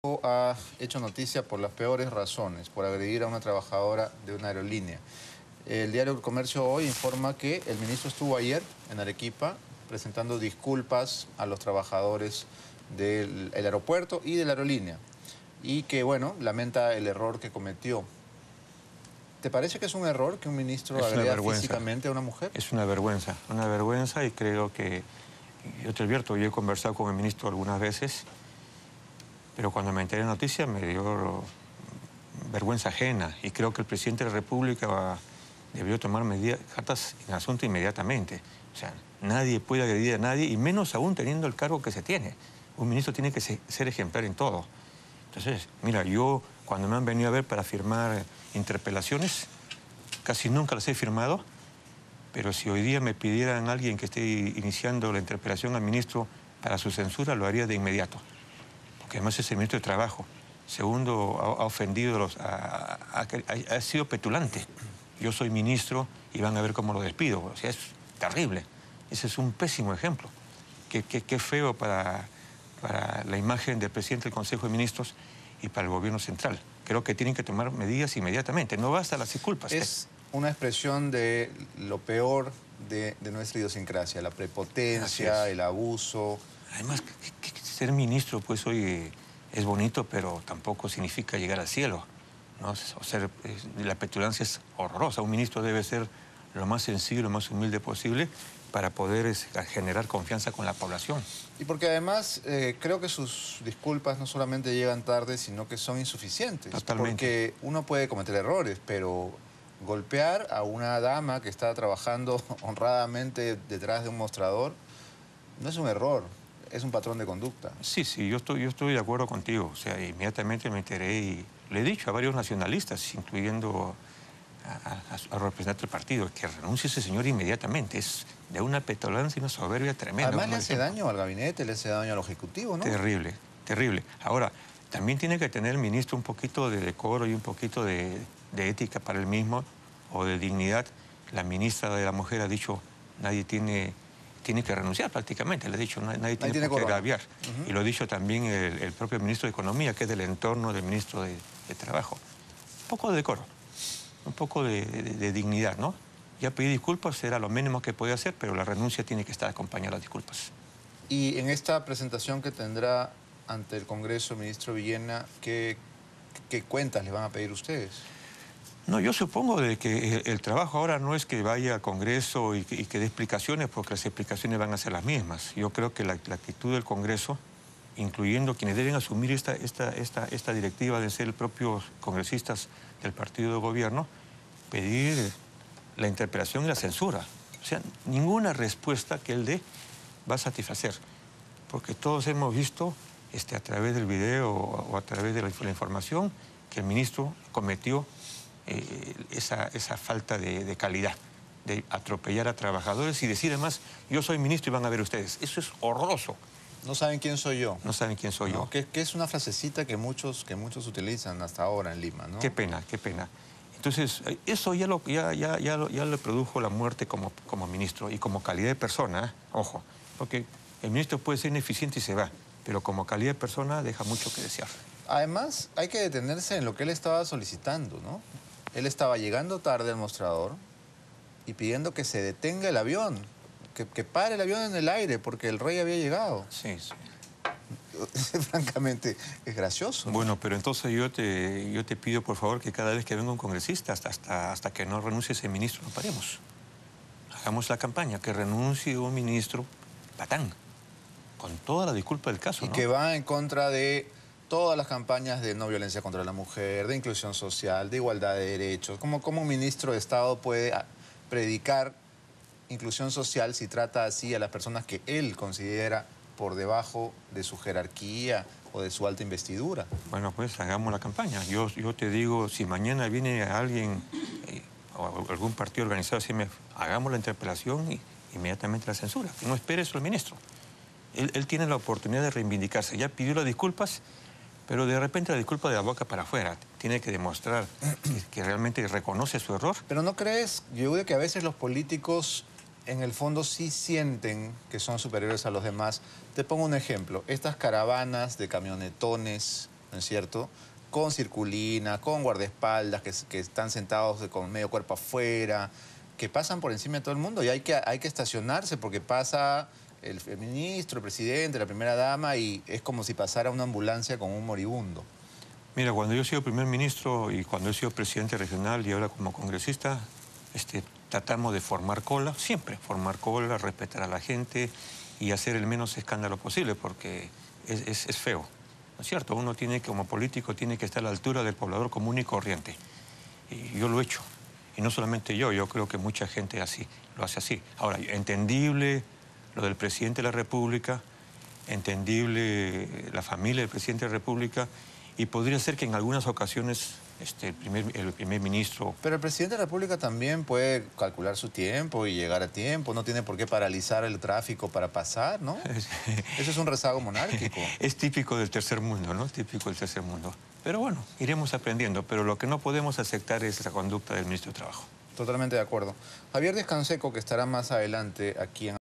Ha hecho noticia por las peores razones, por agredir a una trabajadora de una aerolínea. El diario El Comercio hoy informa que el ministro estuvo ayer en Arequipa presentando disculpas a los trabajadores del aeropuerto y de la aerolínea y que, bueno, lamenta el error que cometió. ¿Te parece que es un error que un ministro agreda físicamente a una mujer? Es una vergüenza y creo que, yo te advierto, yo he conversado con el ministro algunas veces, pero cuando me enteré de la noticia me dio vergüenza ajena y creo que el presidente de la República debió tomar cartas en asunto inmediatamente. O sea, nadie puede agredir a nadie y menos aún teniendo el cargo que se tiene. Un ministro tiene que ser ejemplar en todo. Entonces, mira, yo cuando me han venido a ver para firmar interpelaciones, casi nunca las he firmado, pero si hoy día me pidieran a alguien que esté iniciando la interpelación al ministro para su censura, lo haría de inmediato. Porque además es el ministro de Trabajo. Segundo, ha ofendido, ha sido petulante. Yo soy ministro y van a ver cómo lo despido. O sea, es terrible. Ese es un pésimo ejemplo. Qué feo para la imagen del presidente del Consejo de Ministros y para el gobierno central. Creo que tienen que tomar medidas inmediatamente. No basta las disculpas. Es una expresión de lo peor de nuestra idiosincrasia, la prepotencia, el abuso. Además, ser ministro, pues hoy es bonito, pero tampoco significa llegar al cielo, ¿no? La petulancia es horrorosa. Un ministro debe ser lo más sencillo, lo más humilde posible para poder generar confianza con la población. Y porque además creo que sus disculpas no solamente llegan tarde, sino que son insuficientes. Totalmente. Porque uno puede cometer errores, pero golpear a una dama que está trabajando honradamente detrás de un mostrador no es un error, es un patrón de conducta. Sí, yo estoy de acuerdo contigo. O sea, inmediatamente me enteré y le he dicho a varios nacionalistas, incluyendo a representante del partido, que renuncie ese señor inmediatamente. Es de una petulancia y una soberbia tremenda. Además le hace daño al gabinete, le hace daño al Ejecutivo, ¿no? Terrible, terrible. Ahora, también tiene que tener el ministro un poquito de decoro y un poquito de ética para él mismo, o de dignidad. La ministra de la Mujer ha dicho, nadie tiene que renunciar prácticamente. Le ha dicho, nadie tiene por qué agraviar. Y lo ha dicho también el propio ministro de Economía, que es del entorno del ministro de Trabajo. Un poco de decoro, un poco de dignidad, ¿no? Ya pedir disculpas era lo mínimo que podía hacer, pero la renuncia tiene que estar acompañada de disculpas. Y en esta presentación que tendrá ante el Congreso, ministro Villena, ¿qué cuentas le van a pedir ustedes? No, yo supongo de que el trabajo ahora no es que vaya al Congreso y que dé explicaciones, porque las explicaciones van a ser las mismas. Yo creo que la actitud del Congreso, incluyendo quienes deben asumir esta directiva de ser los propios congresistas del partido de gobierno, pedir la interpelación y la censura. O sea, ninguna respuesta que él dé va a satisfacer, porque todos hemos visto a través del video o a través de la información que el ministro cometió esa falta de calidad, de atropellar a trabajadores y decir además, yo soy ministro y van a ver ustedes. Eso es horroroso. No saben quién soy yo. No saben quién soy yo. Que es una frasecita que muchos utilizan hasta ahora en Lima, ¿no? Qué pena, qué pena. Entonces, eso ya le produjo la muerte como ministro y como calidad de persona, ojo, porque el ministro puede ser ineficiente y se va, pero como calidad de persona deja mucho que desear. Además, hay que detenerse en lo que él estaba solicitando, ¿no? Él estaba llegando tarde al mostrador y pidiendo que se detenga el avión, que pare el avión en el aire porque el rey había llegado. Sí, sí. Francamente, es gracioso, ¿no? Bueno, pero entonces yo te pido, por favor, que cada vez que venga un congresista, hasta que no renuncie ese ministro, no paremos. Hagamos la campaña, que renuncie un ministro patán, con toda la disculpa del caso, ¿no? Y que va en contra de todas las campañas de no violencia contra la mujer, de inclusión social, de igualdad de derechos. ¿Cómo un ministro de Estado puede predicar inclusión social si trata así a las personas que él considera por debajo de su jerarquía o de su alta investidura? Bueno, pues hagamos la campaña. Yo te digo, si mañana viene alguien o algún partido organizado, hagamos la interpelación y inmediatamente la censura. No espere eso el ministro. Él tiene la oportunidad de reivindicarse. Ya pidió las disculpas, pero de repente la disculpa de la boca para afuera. Tiene que demostrar que realmente reconoce su error. Pero ¿no crees? Yo digo que a veces los políticos en el fondo sí sienten que son superiores a los demás. Te pongo un ejemplo. Estas caravanas de camionetones ¿no es cierto?, con circulina, con guardaespaldas que están sentados con medio cuerpo afuera, que pasan por encima de todo el mundo y hay que estacionarse porque pasa el ministro, el presidente, la primera dama y es como si pasara una ambulancia con un moribundo. Mira, cuando yo he sido primer ministro y cuando he sido presidente regional y ahora como congresista, tratamos de formar cola, siempre formar cola, respetar a la gente y hacer el menos escándalo posible porque es feo. ¿No es cierto? Uno tiene, como político, tiene que estar a la altura del poblador común y corriente. Y yo lo he hecho. Y no solamente yo creo que mucha gente lo hace así. Ahora, entendible lo del presidente de la República, entendible la familia del presidente de la República, y podría ser que en algunas ocasiones el primer ministro... Pero el presidente de la República también puede calcular su tiempo y llegar a tiempo, no tiene por qué paralizar el tráfico para pasar, ¿no? Eso es un rezago monárquico. Es típico del tercer mundo, ¿no? Típico del tercer mundo. Pero bueno, iremos aprendiendo, pero lo que no podemos aceptar es la conducta del ministro de Trabajo. Totalmente de acuerdo. Javier Díaz-Canseco, que estará más adelante aquí en